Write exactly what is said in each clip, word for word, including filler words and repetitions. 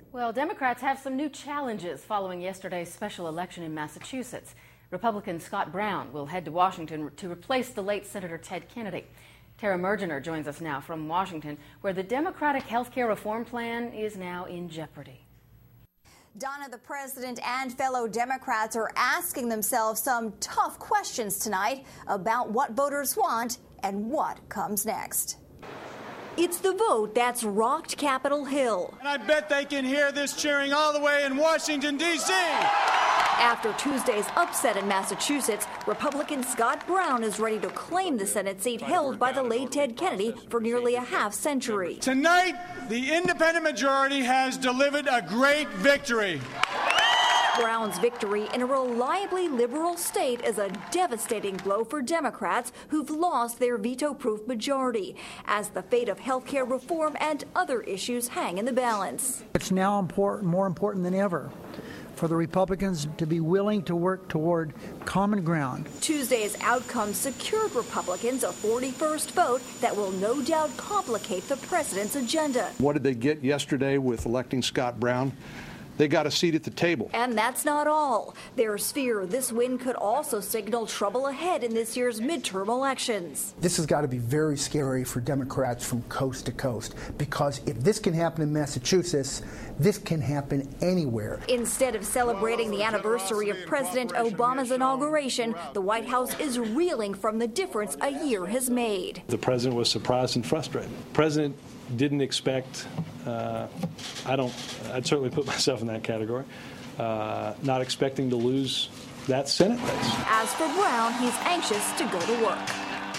Well, Democrats have some new challenges following yesterday's special election in Massachusetts. Republican Scott Brown will head to Washington to replace the late Senator Ted Kennedy. Tara Mergener joins us now from Washington, where the Democratic health care reform plan is now in jeopardy. Donna, the president and fellow Democrats are asking themselves some tough questions tonight about what voters want and what comes next. It's the vote that's rocked Capitol Hill. And I bet they can hear this cheering all the way in Washington, D C After Tuesday's upset in Massachusetts, Republican Scott Brown is ready to claim the Senate seat held by the late Ted Kennedy for nearly a half century. Tonight, the independent majority has delivered a great victory. Brown's victory in a reliably liberal state is a devastating blow for Democrats who've lost their veto-proof majority, as the fate of health care reform and other issues hang in the balance. It's now important, more important than ever for the Republicans to be willing to work toward common ground. Tuesday's outcome secured Republicans a forty-first vote that will no doubt complicate the president's agenda. What did they get yesterday with electing Scott Brown? They got a seat at the table. And that's not all. There's fear this win could also signal trouble ahead in this year's midterm elections. This has got to be very scary for Democrats from coast to coast, because if this can happen in Massachusetts, this can happen anywhere. Instead of celebrating the anniversary of President Obama's inauguration, the White House is reeling from the difference a year has made. The president was surprised and frustrated. The president didn't expect, uh, I don't, I'd certainly put myself in that category, uh, not expecting to lose that Senate race. As for Brown, he's anxious to go to work.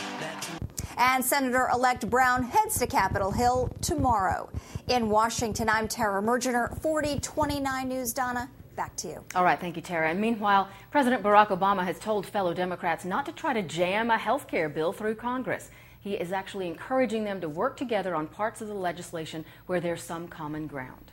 And Senator-elect Brown heads to Capitol Hill tomorrow. In Washington, I'm Tara Mergener, forty twenty-nine News. Donna, back to you. All right, thank you, Tara. And meanwhile, President Barack Obama has told fellow Democrats not to try to jam a health care bill through Congress. He is actually encouraging them to work together on parts of the legislation where there's some common ground.